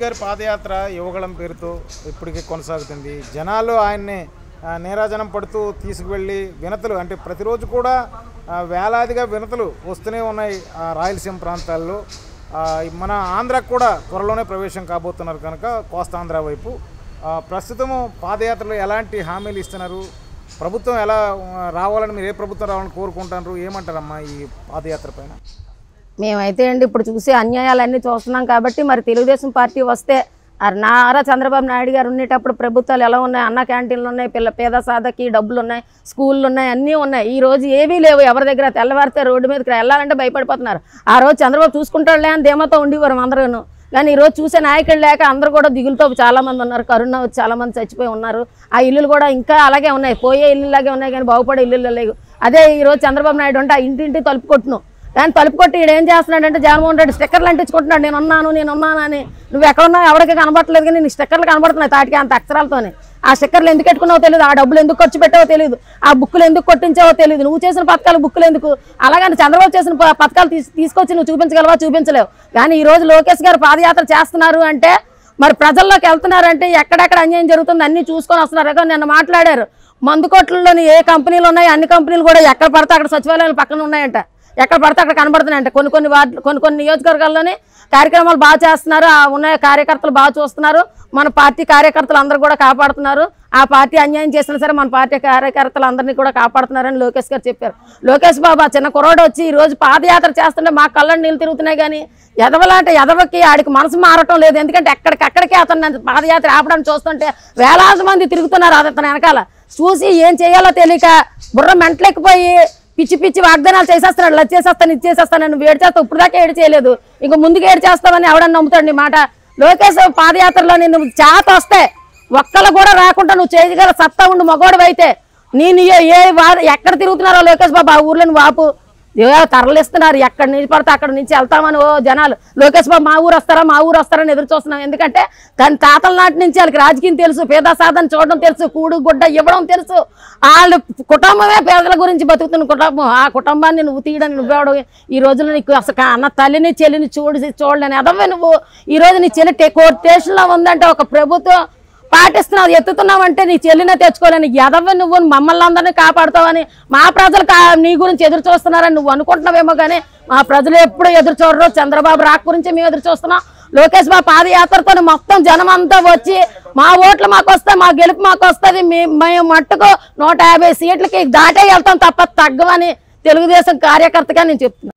గారి పాదయాత్ర యువగళం పేరుతో ఇప్పటికీ కొనసాగుతుంది. జనాలు ఆయన్ని నీరాజనం పడుతూ తీసుకువెళ్ళి వినతులు అంటే ప్రతిరోజు కూడా వేలాదిగా వినతులు వస్తూనే ఉన్నాయి. రాయలసీమ ప్రాంతాల్లో మన ఆంధ్రాకు కూడా త్వరలోనే ప్రవేశం కాబోతున్నారు కనుక కోస్తాంధ్ర వైపు ప్రస్తుతము పాదయాత్రలో ఎలాంటి హామీలు ఇస్తున్నారు, ప్రభుత్వం ఎలా రావాలని మీరు ఏ ప్రభుత్వం రావాలని కోరుకుంటున్నారు, ఏమంటారమ్మా ఈ పాదయాత్ర పైన? మేమైతే అండి ఇప్పుడు చూసే అన్యాయాలన్నీ చూస్తున్నాం కాబట్టి మరి తెలుగుదేశం పార్టీ వస్తే నారా చంద్రబాబు నాయుడు గారు ఉండేటప్పుడు ప్రభుత్వాలు ఎలా ఉన్నాయి, అన్న క్యాంటీన్లు ఉన్నాయి, పేద సాధకి డబ్బులు ఉన్నాయి, స్కూళ్ళు ఉన్నాయి, అన్నీ ఉన్నాయి. ఈ రోజు ఏవీ లేవు. ఎవరి దగ్గర తెల్లవారితే రోడ్డు మీదకి వెళ్ళాలంటే భయపడిపోతున్నారు. ఆ రోజు చంద్రబాబు చూసుకుంటాడులే అని ధీమాతో ఉండేవారు అందరూ. కానీ ఈరోజు చూసే నాయకులు లేక అందరూ కూడా దిగులుతో చాలామంది ఉన్నారు. కరోనా వచ్చి చాలామంది చచ్చిపోయి ఉన్నారు. ఆ ఇల్లులు కూడా ఇంకా అలాగే ఉన్నాయి, పోయే ఇల్లులాగే ఉన్నాయి కానీ బాగుపడే ఇల్లు లేవు. అదే ఈరోజు చంద్రబాబు నాయుడు అంటే ఆ ఇంటింటి తలుపు కొట్టును. కానీ తలుపు కొట్టి ఈడు ఏం చేస్తున్నాడంటే జగన్మోహన్ రెడ్డి స్టిక్కర్లు అంటించుకుంటున్నాడు. నేను ఉన్నాను అని. నువ్వు ఎక్కడున్నావు ఎవరికి కనబడట్లేదు కానీ నీ స్టిక్కర్లు కనబడుతున్నాయి తాటికి అంత అక్షరాలతోనే. ఆ స్టిక్కర్లు ఎందుకు పెట్టుకున్నావో తెలియదు, ఆ డబ్బులు ఎందుకు ఖర్చు పెట్టావో తెలియదు, ఆ బుక్కులు ఎందుకు కొట్టించావో తెలియదు. నువ్వు చేసిన పథకాలు బుక్కులు ఎందుకు, అలాగని చంద్రబాబు చేసిన పథకాలు తీసుకొచ్చి నువ్వు చూపించగలవా? చూపించలేవు. కానీ ఈరోజు లోకేష్ గారు పాదయాత్ర చేస్తున్నారు అంటే మరి ప్రజల్లోకి వెళ్తున్నారంటే ఎక్కడెక్కడ అన్యాయం జరుగుతుంది అన్నీ చూసుకొని వస్తున్నారు. నిన్న మాట్లాడారు మందుకోట్లలోని ఏ కంపెనీలు ఉన్నాయి, అన్ని కంపెనీలు కూడా ఎక్కడ పడితే అక్కడ సచివాలయాలు పక్కన ఉన్నాయంట, ఎక్కడ పడితే అక్కడ కనబడుతున్నాయంట. కొన్ని వార్డు కొన్ని నియోజకవర్గాల్లోనే కార్యక్రమాలు బాగా చేస్తున్నారు. ఉన్న కార్యకర్తలు బాగా చూస్తున్నారు. మన పార్టీ కార్యకర్తలు అందరూ కూడా కాపాడుతున్నారు. ఆ పార్టీ అన్యాయం చేసినా సరే మన పార్టీ కార్యకర్తలు అందరినీ కూడా కాపాడుతున్నారని లోకేష్ గారు చెప్పారు. లోకేష్ బాబు చిన్న కుర్రోడు వచ్చి ఈరోజు పాదయాత్ర చేస్తుంటే మా కళ్ళని నీళ్ళు తిరుగుతున్నాయి కానీ ఎదవలాంటి ఎదవకి ఆడికి మనసు మారటం లేదు. ఎందుకంటే ఎక్కడికక్కడికే అతను పాదయాత్ర ఆపడానికి చూస్తుంటే వేలాది మంది తిరుగుతున్నారు అతని వెనకాల. చూసి ఏం చేయాలో తెలియక బుర్ర మెంటలెక్కిపోయి పిచ్చి పిచ్చి వాగ్దానాలు చేసేస్తున్నాడు. అది చేసేస్తాను, ఇది చేసేస్తాను, నువ్వు ఏడు చేస్తావు. ఇప్పుడు దాకా ఏడు చేయలేదు, ఇంక ముందుకు ఏడు చేస్తావని ఎవడన్నా నమ్ముతాడు నీ మాట? లోకేష్ పాదయాత్రలో నువ్వు చేత వస్తే ఒక్కళ్ళు కూడా రాకుండా నువ్వు చేయగల సత్తా ఉండు మగవాడు అయితే ఎక్కడ తిరుగుతున్నారో లోకేష్ బాబు ఆ ఊర్లో నువ్వు ఆపు. తరలిస్తున్నారు ఎక్కడి నుంచి పడితే అక్కడ నుంచి వెళ్తామని జనాలు. లోకేష్ బాబు మా ఊరు వస్తారని ఎదురు చూస్తున్నాం. ఎందుకంటే దాని తాతల నాటి నుంచి వాళ్ళకి రాజకీయం తెలుసు, పేద సాధన చూడడం తెలుసు, కూడు గుడ్డ ఇవ్వడం తెలుసు. వాళ్ళ కుటుంబమే పేదల గురించి బతుకుతున్న కుటుంబం. ఆ కుటుంబాన్ని నువ్వు తీయడానికి నువ్వేవడం? ఈ రోజులో నీకు అసలు అన్న తల్లిని చెల్లిని చూడలేని ఎదవే నువ్వు. ఈ రోజు నీ చెల్లి కోర్టు స్టేషన్లో ఉందంటే ఒక ప్రభుత్వం పాటిస్తున్నావు, ఎత్తుతున్నావంటే నీ చెల్లినే తెచ్చుకోలేని ఎదవ నువ్వు మమ్మల్ని అందరినీ కాపాడుతావని మా ప్రజలు నీ గురించి ఎదురు చూస్తున్నారని నువ్వు అనుకుంటున్నావేమో కానీ మా ప్రజలు ఎప్పుడు ఎదురు చూడరు. చంద్రబాబు రాక గురించి మేము ఎదురు చూస్తున్నాం. లోకేష్ బాబు పాదయాత్రతో మొత్తం జనం అంతా వచ్చి మా ఓట్లు మాకు వస్తాయి, మా గెలుపు మాకు వస్తుంది, మేము మట్టుకు 150 సీట్లకి దాటే వెళ్తాం తప్ప తగ్గవని తెలుగుదేశం కార్యకర్తగా నేను చెప్తున్నాను.